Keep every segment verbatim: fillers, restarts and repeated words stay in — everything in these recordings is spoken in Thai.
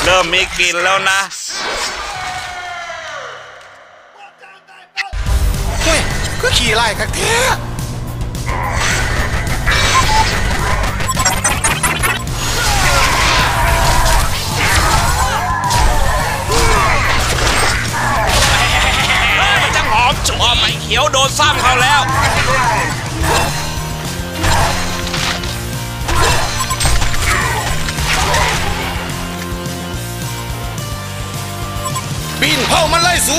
เริ่มมีกลิ่นแล้วนะเฮ้ยก็ขี่ไล่กันแท้มันจังหอมชัวร์ไม่เขียวโดนซ้ำเขาแล้วบินเผ่ามันไล่สู่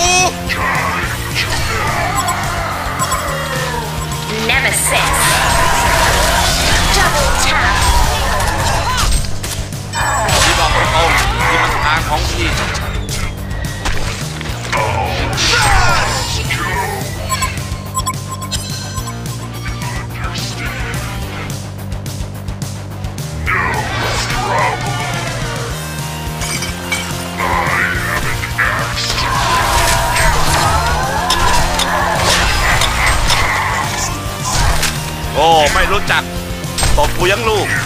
Nemesis Double tap ที่บอกตรงๆที่มันทางของพี่โอ้ไม่รู้จักตบกูยังลูก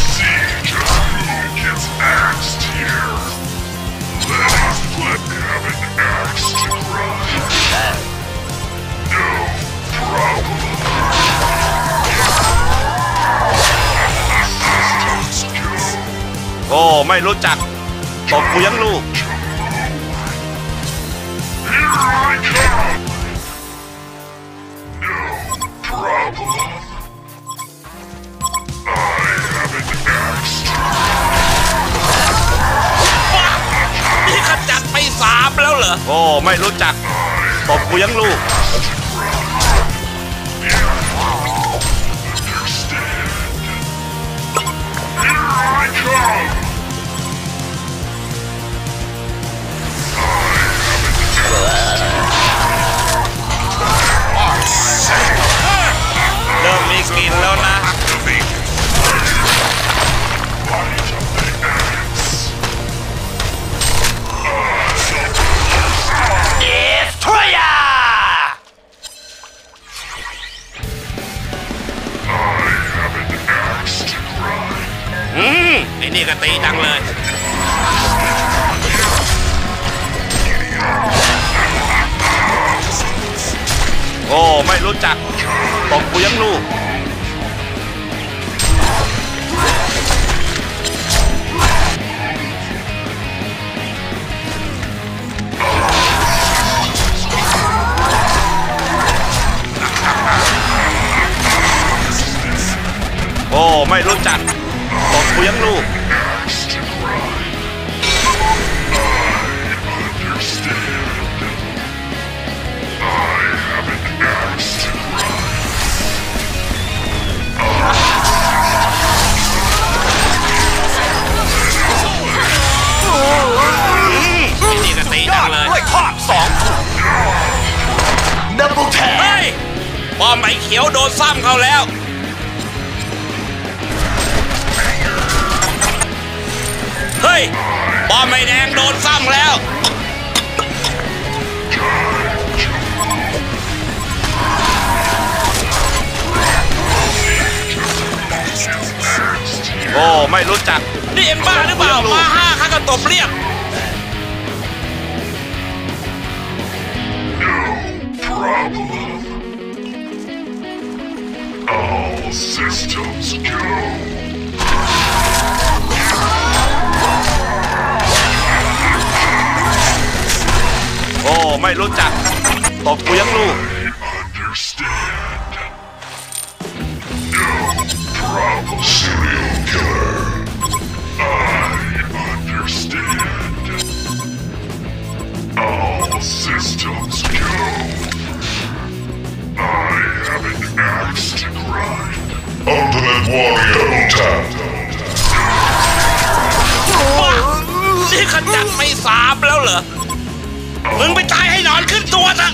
โอ้ไม่รู้จักตบกูยังลูกนี่ขจัดไปสามแล้วเหรอโอ้ไม่รู้จักตบกูยังลูกเริ่มมีกลิ่นแล้วนะอืมไอ้นี่ก็ตีดังเลยโอ้ไม่รู้จักตบกูยังลูกโอ้ไม่รู้จักตบกูยังลูกนี่ก็ตีดังเลยด้วยทอดสองดับเบิลแทงเฮ้ยพอไม่เขียวโดนซ้ำเขาแล้วเฮ้ยบอมไม่แดงโดนซ้ำแล้วโอ้ไม่รู้จักนี่เอ็มบ้าหรือเปล่ามาห้าข้าก็ตบเรียบ All systems go. โอ้ไม่รู้จักตบกูยังลูก Serial killer. I understand. All systems go. I have an axe to grind. Ultimate Warrior tap. นี่ขจัดไปสามแล้วเหรอมึงไปตายให้นอนขึ้นตัวซะ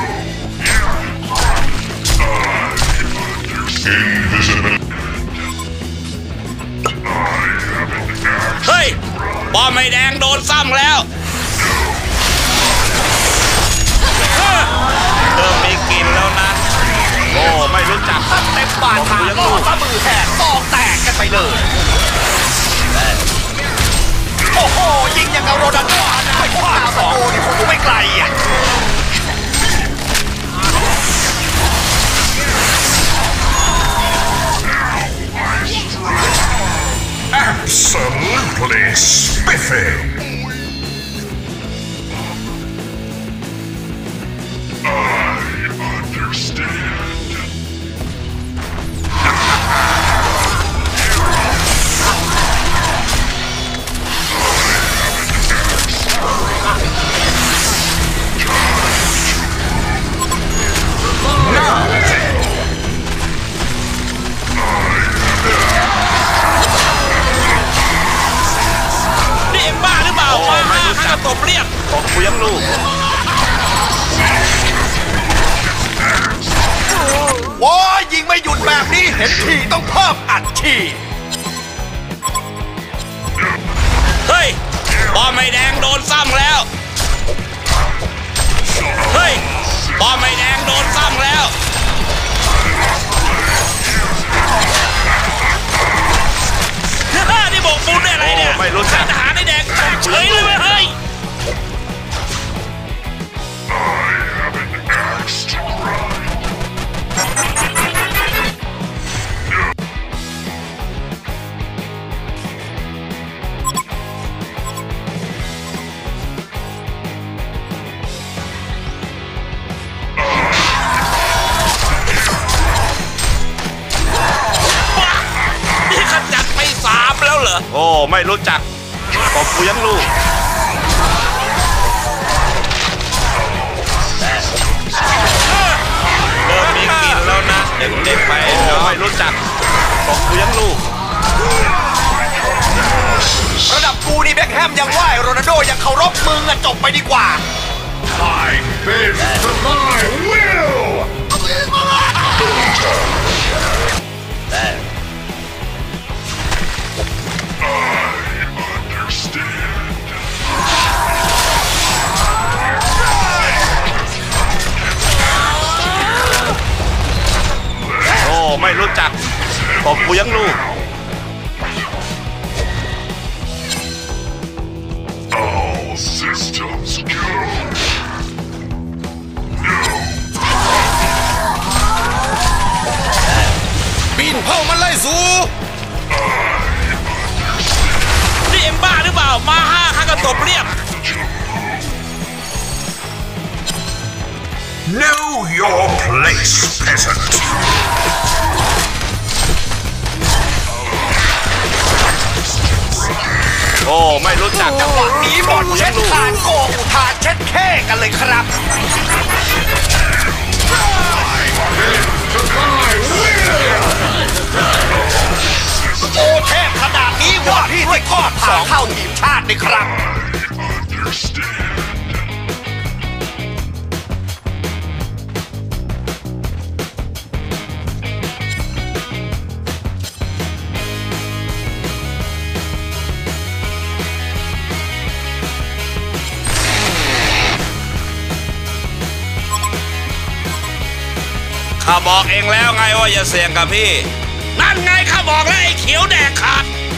Invisible. เฮ้ยบอมไม่แดงโดนซ้ำแล้วเริ่มมีกลิ่นแล้วนะโอ้ไม่รู้จักเต็มบาดขาก็ซะมือแหกซอกแตกกันไปเลยโอ้โหยิงอย่างจ้าโรนัลโดไม่พลาดสองนี่คงไม่ไกลอ่ะ Absolutely spiffy. I understand. Nothing. นี่เอ็มบ้าหรือเปล่ามาห้าข้าตบเรียบผมเลี้ยงลูกโว้ยยิงไม่หยุดแบบนี้เห็นทีต้องเพิ่มอัดฉีดเฮ้ยบอลไม่แดงโดนซ้ำแล้วเฮ้ยบอลไม่แดงโดนซ้ำแล้วนี่บอกบุญได้อะไรเนี่ยไม่รู้จักทหารไอ้แดงเฉยเลยเว้ยเฮ้ย I have an axe to grind. Wow. นี่ขจัดไปสามแล้วเหรอโอ้ไม่รู้จักผมเลี้ยงลูกเริ่มมีกลิ่นแล้วนะเด็กๆไปไม่รู้จักผมเลี้ยงลูกระดับกูนี่แบ็คแฮมยังไหวโรนัลโดยังเคารพมึงอะจบไปดีกว่า I bend to my will. I understand. โอ้ไม่รู้จักผมเลี้ยงลูก All systems go. บินเผ่ามันไล่สูนี่เอ็มบ้าหรือเปล่ามาห้าข้าก็ตบเรียบ Know your place, peasant. โอ้ไม่รู้จักจังหวะนี้บอลเช็ดทานโกงอุทานเช็ดแค่กันเลยครับ โอ้เทพขนาดนี้ว่าพี่ที่ทอดผ่าเข้าทีมชาตินี่ครับ Understand. ข้าบอกเองแล้วไงว่าอย่าเสี่ยงกับพี่นั่นไงข้าบอกแล้วไอ้เขียวแดกขาด